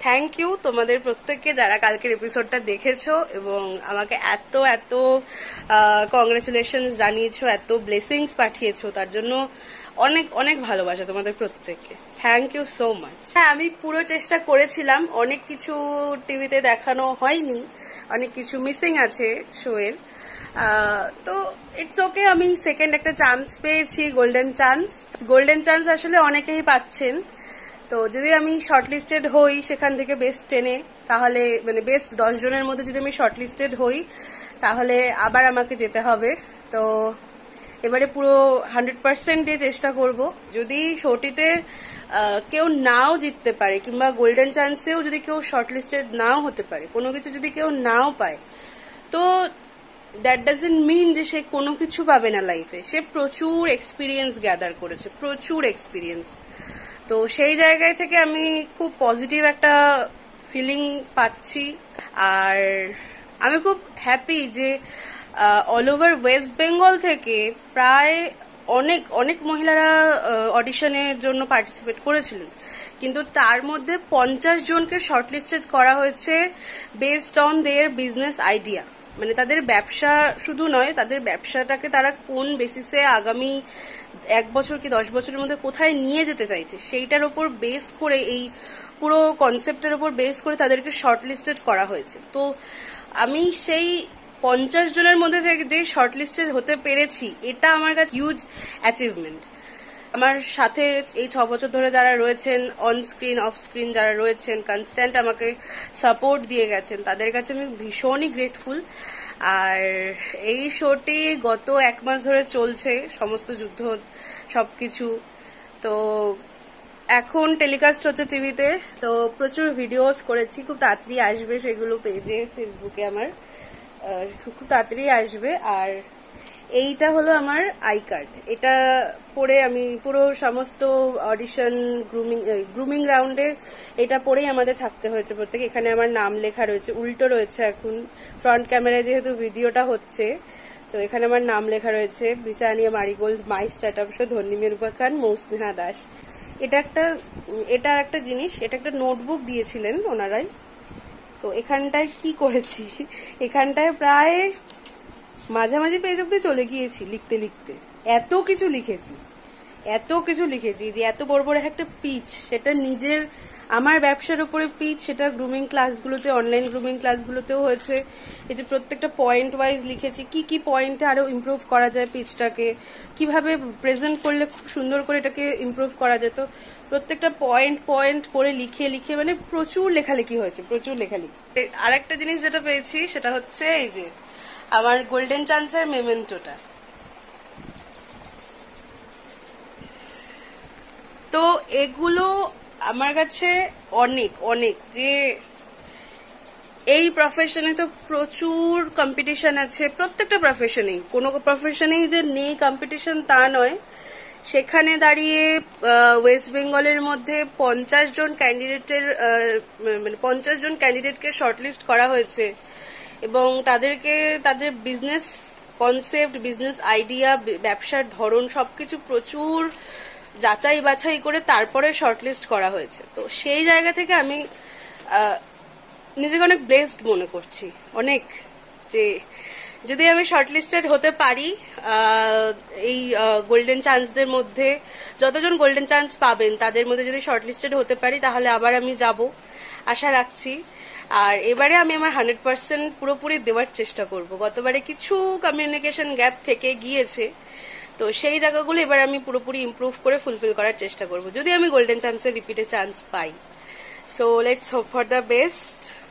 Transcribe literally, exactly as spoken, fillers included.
Thank you তোমাদের প্রত্যেককে যারা কালকের এপিসোডটা দেখেছো এবং আমাকে এত এত কংগ্রেচুলেশনস জানিয়েছো, এত ব্লেসিংস পাঠিয়েছো, তার জন্য অনেক অনেক ভালোবাসা তোমাদের প্রত্যেককে। Thank you so much. হ্যাঁ, আমি পুরো চেষ্টা করেছিলাম, অনেক কিছু টিভিতে দেখানো হয়নি, অনেক কিছু মিসিং আছে শোয়ের, তো ইটস ওকে। আমি সেকেন্ড একটা চান্স পেয়েছি, গোল্ডেন চান্স। গোল্ডেন চান্স আসলে অনেকেই পাচ্ছেন, তো যদি আমি শর্টলিস্টেড হই সেখান থেকে বেস্ট টেনে, তাহলে মানে বেস্ট দশ জনের মধ্যে যদি আমি শর্টলিস্টেড হই তাহলে আবার আমাকে যেতে হবে। তো এবারে পুরো হান্ড্রেড পার্সেন্ট দিয়ে চেষ্টা করব। যদি শোটিতে কেউ নাও জিততে পারে কিংবা গোল্ডেন চান্সেও যদি কেউ শর্টলিস্টেড নাও হতে পারে, কোনো কিছু যদি কেউ নাও পায়, তো দ্যাট ডাজন্ট মিন যে সে কোনো কিছু পাবে না লাইফে। সে প্রচুর এক্সপিরিয়েন্স গ্যাদার করেছে, প্রচুর এক্সপিরিয়েন্স। তো সেই জায়গায় থেকে আমি খুব পজিটিভ একটা ফিলিং পাচ্ছি। আর আমি খুব হ্যাপি যে অল ওভার ওয়েস্ট বেঙ্গল থেকে প্রায় অনেক অনেক মহিলারা অডিশনের জন্য পার্টিসিপেট করেছিলেন, কিন্তু তার মধ্যে পঞ্চাশ জনকে শর্টলিস্টেড করা হয়েছে based on their business idea. মানে তাদের ব্যবসা শুধু নয়, তাদের ব্যবসাটাকে তারা কোন বেসিসে আগামী এক বছর কি দশ বছরের মধ্যে কোথায় নিয়ে যেতে চাইছে সেইটার ওপর বেস করে, এই পুরো কনসেপ্টের ওপর বেস করে তাদেরকে শর্টলিস্টেড করা হয়েছে। তো আমি সেই পঞ্চাশ জনের মধ্যে থেকে যে শর্টলিস্টেড হতে পেরেছি, এটা আমার কাছে হিউজ অ্যাচিভমেন্ট। আমার সাথে এই ছ বছর ধরে যারা রয়েছেন, অন স্ক্রিন অফ স্ক্রিন যারা রয়েছেন, কনস্ট্যান্ট আমাকে সাপোর্ট দিয়ে গেছেন, তাদের কাছে আমি ভীষণই গ্রেটফুল। আর এই শোটি গত এক মাস ধরে চলছে, সমস্ত যুদ্ধ সবকিছু। তো এখন টেলিকাস্ট হচ্ছে টিভিতে, তো প্রচুর ভিডিওস করেছি, খুব তাড়াতাড়ি আসবে সেগুলো পেজে, ফেসবুকে আমার খুব তাড়াতাড়ি আসবে। আর এইটা হলো আমার আই কার্ড, এটা পরে আমি পুরো সমস্ত অডিশন, গ্রুমিং গ্রুমিং রাউন্ডে এটা পরেই আমাদের থাকতে হয়েছে প্রত্যেকে। এখানে আমার নাম লেখা রয়েছে, উল্টো রয়েছে এখন ফ্রন্ট ক্যামেরায় যেহেতু ভিডিওটা হচ্ছে, তো এখানে আমার নাম লেখা রয়েছে Britannia Marigold, my startup show, ধন্যী মেরুবা খান, মৌস্নেহা দাস। এটা একটা এটা একটা জিনিস, এটা একটা নোটবুক দিয়েছিলেন ওনারাই। তো এখানটায় কি করেছি, এখানটায় প্রায় মাঝামাঝি পেজ অব্দি চলে গিয়েছি লিখতে লিখতে, এত কিছু লিখেছি এত কিছু লিখেছি যে এত বড় বড় একটা পিচ, সেটা নিজের আমার ব্যবসার উপরে পিচ, সেটা গ্রুমিং ক্লাসগুলোতে, অনলাইন গ্রুমিং ক্লাসগুলোতেও হয়েছে। এই যে প্রত্যেকটা পয়েন্ট ওয়াইজ লিখেছি, কি কি পয়েন্টে আরো ইমপ্রুভ করা যায় পিচটাকে, কিভাবে প্রেজেন্ট করলে খুব সুন্দর করে এটাকে ইমপ্রুভ করা যেত, প্রত্যেকটা পয়েন্ট পয়েন্ট করে লিখে লিখে মানে প্রচুর লেখালেখি হয়েছে, প্রচুর লেখালেখি। আর একটা জিনিস যেটা পেয়েছি সেটা হচ্ছে এই যে আমার গোল্ডেন চান্সের মেমেন্টোটা। তো এগুলো আমার কাছে অনেক অনেক, যে এই প্রফেশনে তো প্রচুর কম্পিটিশন আছে, প্রত্যেকটা প্রফেশনেই, কোনো প্রফেশনেই যে নেই কম্পিটিশন তা নয়। সেখানে দাঁড়িয়ে ওয়েস্ট বেঙ্গলের মধ্যে পঞ্চাশ জন ক্যান্ডিডেটের মানে পঞ্চাশ জন ক্যান্ডিডেটকে শর্টলিস্ট করা হয়েছে এবং তাদেরকে তাদের বিজনেস কনসেপ্ট, বিজনেস আইডিয়া, ব্যবসার ধরন সবকিছু প্রচুর যাচাই বাছাই করে তারপরে শর্টলিস্ট করা হয়েছে। তো সেই জায়গা থেকে আমি নিজেকে অনেক ব্লেসড মনে করছি, অনেক, যে যদি আমি শর্টলিস্টেড হতে পারি, এই গোল্ডেন চান্সদের মধ্যে যতজন গোল্ডেন চান্স পাবেন তাদের মধ্যে যদি শর্টলিস্টেড হতে পারি তাহলে আবার আমি যাব, আশা রাখছি। আর এবারে আমি আমার হান্ড্রেড পার্সেন্ট পুরোপুরি দেওয়ার চেষ্টা করব। গতবারে কিছু কমিউনিকেশন গ্যাপ থেকে গিয়েছে, তো সেই জায়গাগুলো এবার আমি পুরোপুরি ইমপ্রুভ করে ফুলফিল করার চেষ্টা করব যদি আমি গোল্ডেন চান্সের রিপিটে চান্স পাই। So let's hope for the best.